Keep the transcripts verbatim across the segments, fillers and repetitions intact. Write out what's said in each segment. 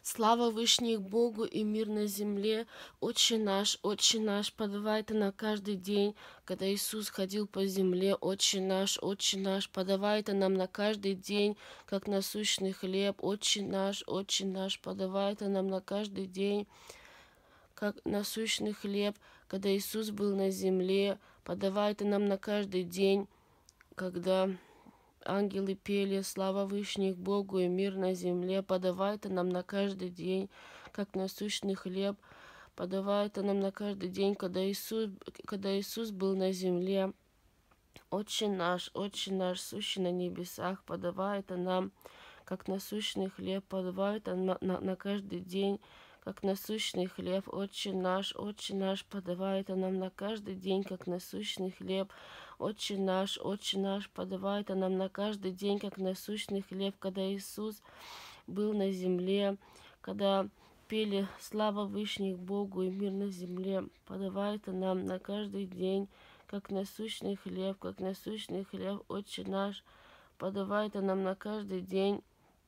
Слава Вышних Богу и мир на земле. Отче наш, Отче наш, подавай ты на каждый день, когда Иисус ходил по земле. Отче наш, Отче наш, подавай ты нам на каждый день, как насущный хлеб. Отче наш, Отче наш, подавай ты нам на каждый день, как насущный хлеб, когда Иисус был на земле. Подавай ты нам на каждый день, когда ангелы пели «Слава Вышних Богу и мир на земле». Подавай ты нам на каждый день, как насущный хлеб. Подавай ты нам на каждый день, когда Иисус, когда Иисус был на земле. Отче наш, Отче наш, сущий на небесах, подавай это нам, как насущный хлеб. Подавай это на, на, на каждый день, как насущный хлеб. Отче наш, Отче наш, подавай это нам на каждый день, как насущный хлеб. Отче наш, Отче наш, подавай это нам на каждый день, как насущный хлеб, когда Иисус был на земле, когда пели «Слава Вышних Богу и мир на земле». Подавай это нам на каждый день, как насущный хлеб, как насущный хлеб. Отче наш, подавай это нам на каждый день,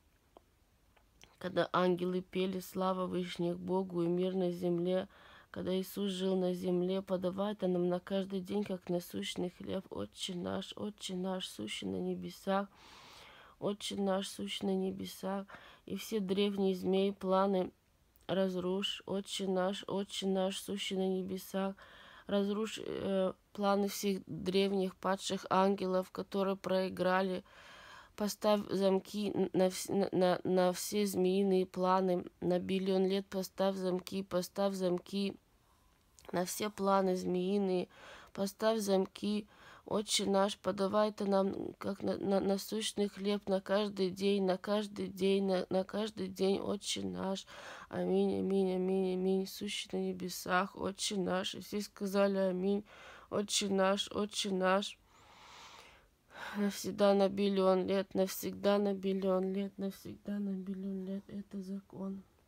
когда ангелы пели «Слава Вышних Богу и мир на земле». Когда Иисус жил на земле, подавай это нам на каждый день, как насущный хлеб. Отче наш, Отче наш, сущий на небесах, Отче наш, сущий на небесах, и все древние змеи планы разрушь. Отче наш, Отче наш, сущий на небесах, разрушь э, планы всех древних падших ангелов, которые проиграли. Поставь замки на, на, на все змеиные планы. На биллион лет поставь замки, поставь замки на все планы змеиные. Поставь замки. Отче наш, подавай ты нам, как на, на, насущный хлеб на каждый день, на каждый день, на, на каждый день, Отче наш. Аминь, аминь, аминь, аминь. Сущий на небесах, Отче наш. И все сказали аминь. Отче наш, Отче наш. Навсегда на биллион лет, навсегда на биллион лет, навсегда на биллион лет. Это закон.